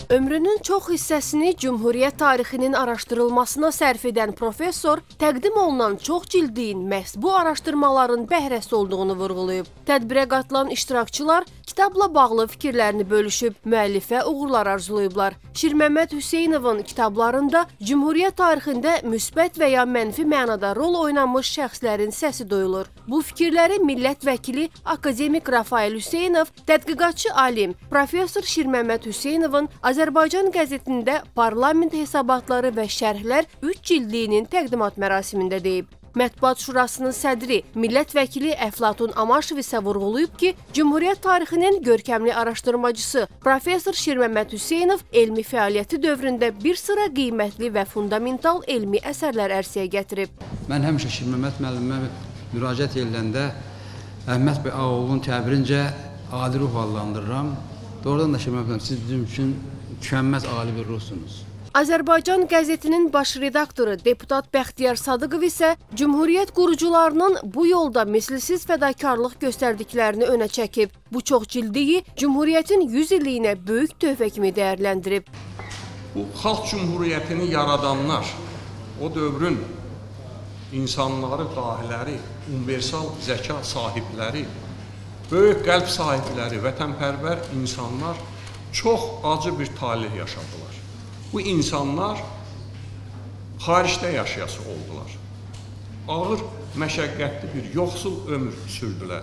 Ömrünün çox hissəsini Cümhuriyyət tarixinin araşdırılmasına sərf edən professor təqdim olunan çox cildliyin məhz bu araşdırmaların bəhrəsi olduğunu vurğulayıb. Tədbirə qatılan iştirakçılar kitabla bağlı fikirlərini bölüşüb, müəllifə uğurlar arzulayıblar. Şirməmməd Hüseynovun kitablarında Cümhuriyyət tarixində müsbət və ya mənfi mənada rol oynamış şəxslərin səsi duyulur. Bu fikirləri millət vəkili akademik Rafael Hüseynov, tədqiqatçı alim professor Şirməmməd Hüseynovun Azərbaycan qəzetində parlament hesabatları və şərhlər 3 cildliyinin təqdimat mərasimində deyib. Mətbuat Şurasının sədri, millət vəkili Əflatun Amaşov isə vurğulayıb ki, Cümhuriyyət tarixinin görkəmli araşdırmacısı professor Şirməmməd Hüseynov elmi fəaliyyəti dövründə bir sıra qiymətli və fundamental elmi əsərlər ərsəyə gətirib. Mən həmişə Şirməmməd müəllimə müraciət ediləndə Əhməd bəy Ağaoğlu'nun təbirincə adi ruh adlandırıram. Doğrudan da Şirməmməd müəllim, siz bizim üçün tükənməz ali bir ruhsunuz. Azərbaycan qəzetinin baş redaktoru deputat Bəxtiyar Sadıqov isə Cümhuriyyət qurucularının bu yolda mislsiz fədakarlıq göstərdiklərini önə çəkib. Bu çox cildliyi Cümhuriyyətin 100 illiyinə böyük töhfə kimi dəyərləndirib. Bu xalq cümhuriyyətini yaradanlar, o dövrün insanları, dahiləri, universal zəka sahibləri, böyük qəlb sahibləri, vətənpərvər insanlar çox acı bir talih yaşadılar. Bu insanlar xaricdə yaşayası oldular. Ağır, məşəqqətli bir yoxsul ömür sürdülər.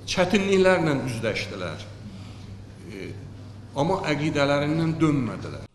Çətinliklərlə üzləşdilər. Amma əqidələrindən dönmədilər.